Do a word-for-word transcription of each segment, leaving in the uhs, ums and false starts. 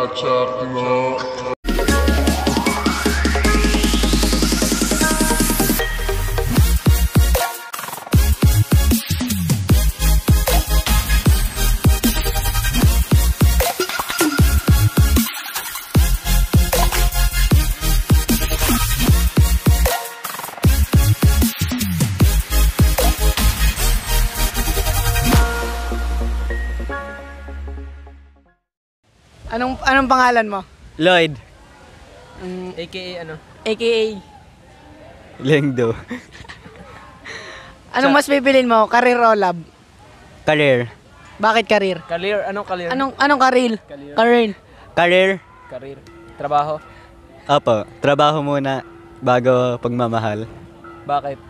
kachakno. Anong anong pangalan mo? Lloyd. Um, A K A ano? A K A Lengdo. Anong mas pipilin mo? Career o love? Career. Bakit career? Career, anong career? Anong anong career? Career. Career. Career. Career. Trabaho. Opo, trabaho muna bago pagmamahal. Bakit?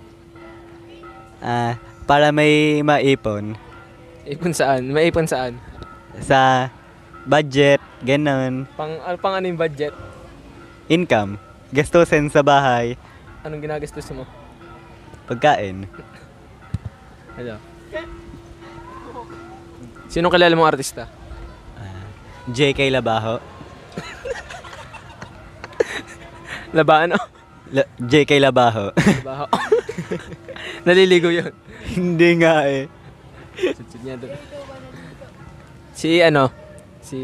Ah, para may maipon Ipon saan? May ipon saan? sa budget, ganun, Pang, ano, pang ano yung budget? income, gastusin sa bahay, Anong ginagastos mo? pagkain. Ano? Sino kilala mong artista? J K Labaho. Labaan o? La- J K Labaho. Labaho. Naliligo yun. Hindi nga eh. Sudsud niya doon. Si ano? Si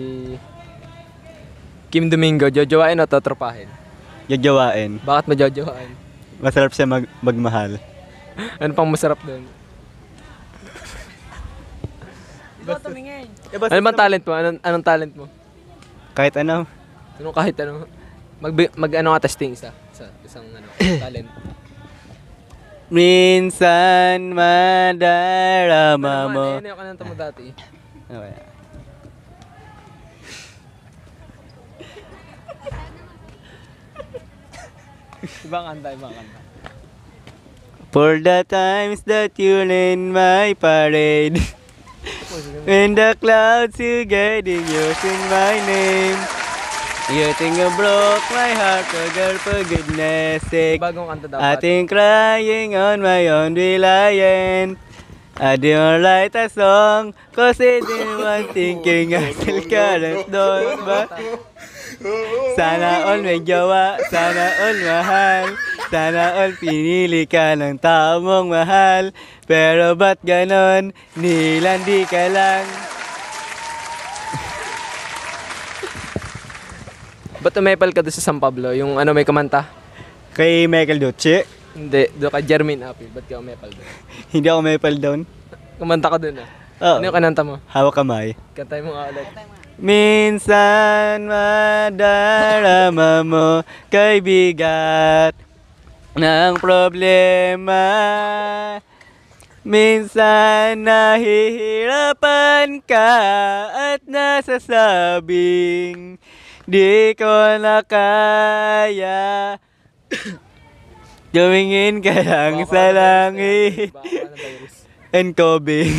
Kim Domingo, jojowain o totropahin? Yajawain. Bakit mo jojowain? Masarap siya mag- magmahal. Ano pang masarap doon? Ikaw tumingin. Ano bang talent mo? Anong, anong talent mo? Kahit ano. Anong kahit ano? Mag, mag ano nga testing isa? Sa isang ano, talent. Minsan madarama mo. Ano yung kananta mo dati? Okay. Ibang kanta, ibang kanta. For the times that you in my parade, when the clouds you guiding, you sing my name. You think you broke my heart, oh girl, for goodness sake. Bagong kanta dapat. I think crying on my own reliant. I didn't write a song, cause I didn't want thinking I still can't do but sana all may jowa, sana all mahal, sana all pinili ka ng tao mong mahal. Pero ba't ganon, nilandi ka lang. Ba't umepal ka doon sa San Pablo? Yung ano may kumanta? Kay Michael Duce, Hindi, doon kay Jermaine Apple. Ba't ka umepal doon? hindi ako maipal down. Kumanta ka doon ah. Oo, Ano yung kananta mo? hawak kamay. Kantay mo nga ulit. Minsan madarama mo kay bigat ng problema. Minsan nahihirapan ka at nasasabing di ko na kaya. Tumingin ka lang Baka sa ano, langit. Baka ano, virus. And Kobe.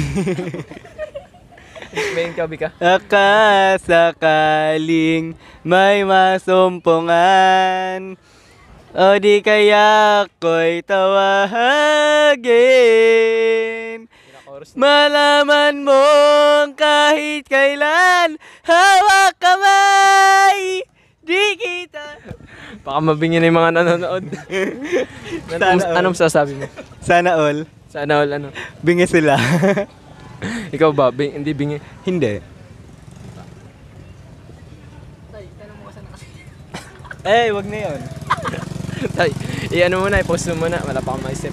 Main kabi ka? Akasakaling may masumpungan, o di kaya ko'y tawagin. Malaman mong kahit kailan hawak kamay, di kita. Baka mabingin na yung mga nanonood. Anong, Sana all. anong sasabi mo? Sana all. Sana all ano? Bingi sila. Ikaw ba? Bing, hindi bingi? Hindi. Eh, wag na yun. Tay, i-ano muna, i-post mo muna. Wala pa akong maisip.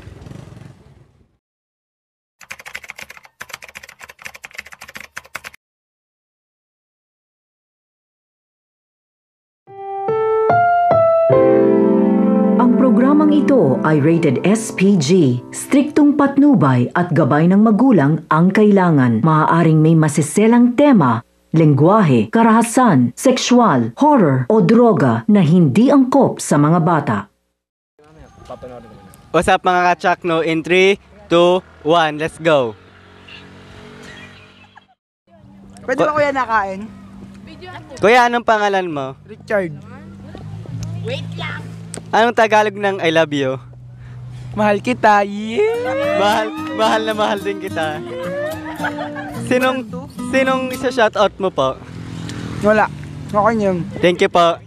Ang programang ito ay rated S P G. Striktong patnubay at gabay ng magulang ang kailangan. Maaaring may masiselang tema, lengguwahe, karahasan, sexual, horror o droga na hindi angkop sa mga bata. What's up mga kachakno? In three, two, one, let's go. Pwede ba kuya nakain? Kuya, anong pangalan mo? Richard. Anong Tagalog ng I love you? Mahal kita. Yeah. Mahal, mahal na mahal din kita. Sinong, sinong isa shoutout mo po? Wala. Okay na yun. Thank you po.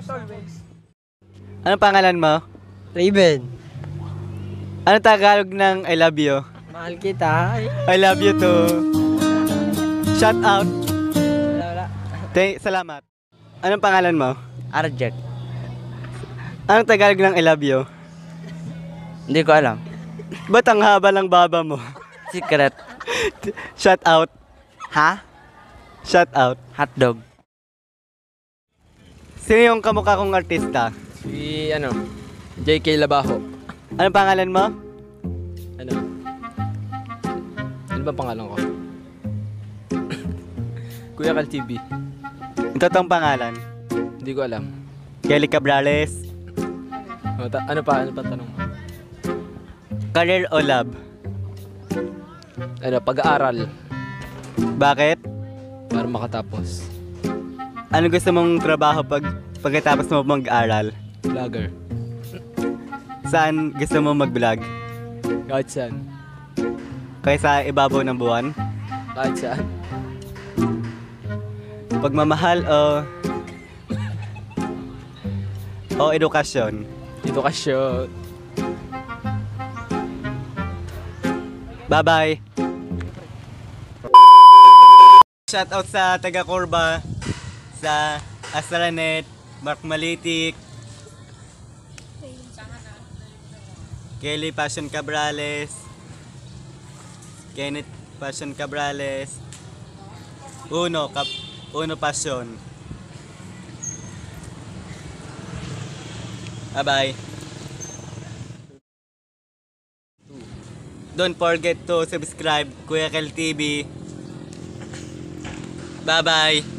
Anong pangalan mo? Raven. Anong Tagalog ng I love you? Mahal kita. Ay. I love you too. Shout out. Wala, wala. Thank, salamat. Anong pangalan mo? Arjek. Anong Tagalog ng I love you? Hindi ko alam. Ba't ang haba ng baba mo? Secret. Shout out. Ha? Shout out. Hotdog. Sino yung kamukha kong artista? Si, ano, J K Labajo. Anong pangalan mo? Ano? Ano ba pangalan ko? Kuya Kal T V. Ito tong pangalan. Hindi ko alam. Kelly Cabrales. Ano, ta- ano pa? Ano pa tanong mo? Career o love? Ano, pag-aaral. Bakit? Para makatapos. Ano gusto mong trabaho pag pagkatapos mo mag-aral? Vlogger. Saan gusto mo mag-vlog? Kahit saan. Kaysa ibabaw ng buwan? Kahit saan. Pagmamahal o... o edukasyon? Edukasyon. Bye-bye! Shoutout sa taga Corba, sa Astranet, Mark Malitik, Kelly Passion Cabrales, Kenneth Passion Cabrales, Uno, Kap Uno Passion. Bye-bye! Don't forget to subscribe Kuya Kel T V. Bye-bye!